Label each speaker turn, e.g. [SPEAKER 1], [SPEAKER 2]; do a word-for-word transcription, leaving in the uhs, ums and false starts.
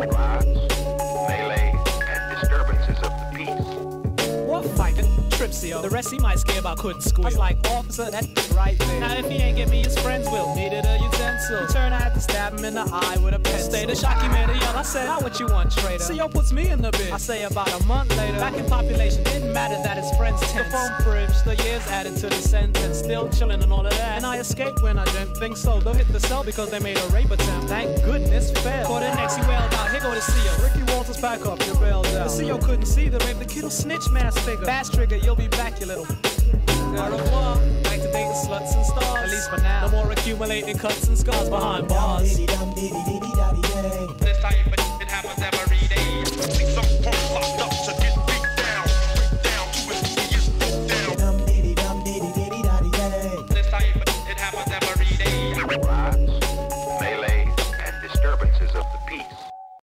[SPEAKER 1] riots, melee, and disturbances of the peace.
[SPEAKER 2] What fighting? Tripsio. The rest he might scare about couldn't squeal. I was like, officer, that right there. Now if he ain't get me, his friends will. Needed a utensil. In turn, I had to stab him in the eye with a pencil. Stay the shocky man to yell. I said, how what you want, traitor? C O puts me in the bid. I say about a month later, back in population, didn't matter that his friends tense. The phone fridge, the years added to the sentence. Still chilling and all of that. And I escaped when I didn't think so. They'll hit the cell because they made a rape attempt. Thank goodness, failed. For the next, he wailed out, here go the C O. Ricky Walters, back up, you're bailed out. The C O couldn't see the rape, the kid'll snitch, mass figure. Fast trigger, you'll be back, you little. Au revoir. Activating sluts and stars. At least for now. No more accumulating cuts and scars behind bars. This time